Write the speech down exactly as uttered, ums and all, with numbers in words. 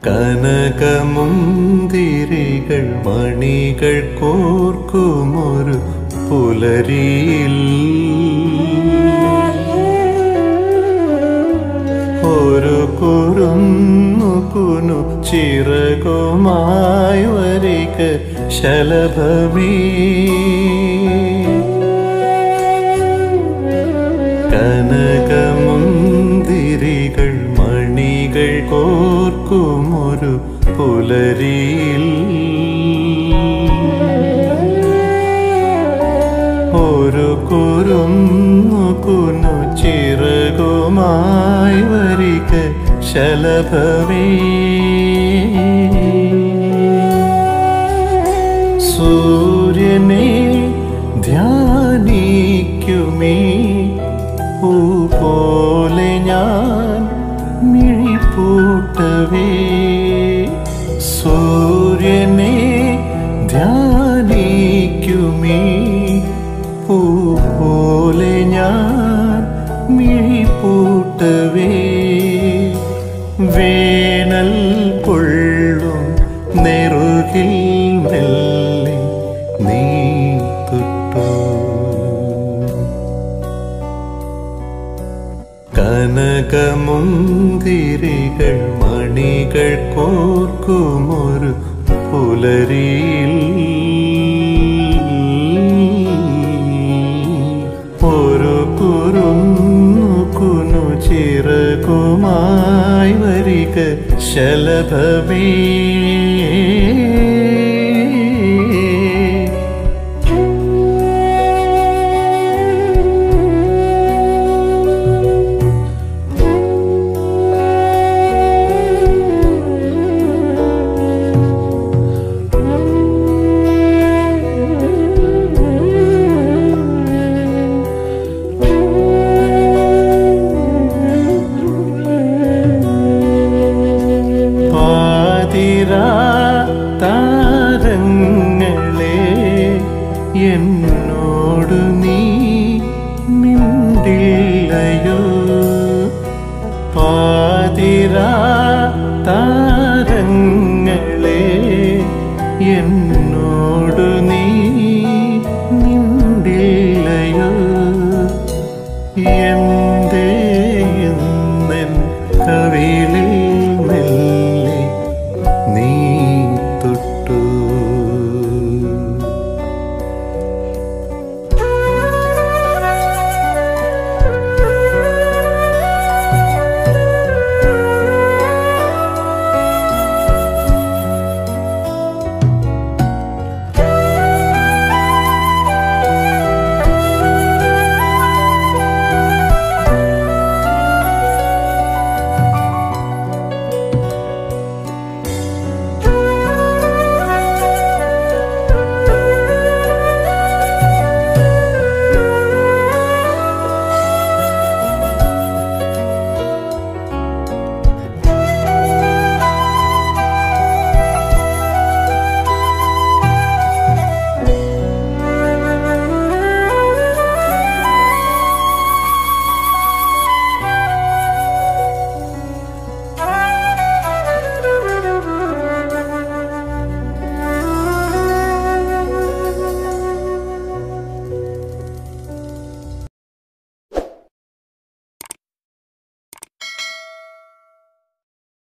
കനകമുന്തിരികൾ മണികൾ കോർക്കുമൊരു പുലരിയിൽ ഒരു കുറുന്നു കുനു ചിറകുമായി വരിക ശലഭമേ. കനകമുന്തിരികൾ മണികൾ കോർക്കുമൊരു പുലരിയിൽ ഒരു കുറുന്നു കുനു ചിറകുമായി വരിക ശലഭമേ. സൂര്യനെ ധ്യാനിക്കുമേ പൂപോലെ ഞാൻ മിഴിപ്പൂട്ടവേ. സൂര്യനെ ധ്യാനിക്കുമേ പൂപോലെ ഞാൻ മിഴിപ്പൂട്ടവേ. വേനൽ കൊള്ളും നെറുകിൽ മെല്ലെ നീ തൊട്ടു. കനകമുന്തിരികൾ മണികൾ കോർക്കുമൊരു പുലരിയിൽ ഒരു കുറുന്നു കുനു ചിറകുമായി വരിക ശലഭമേ. താരങ്ങളെ എന്നോട് നീ മിണ്ടില്ലയോ. പാതിരാ താരങ്ങളെ എന്നോട്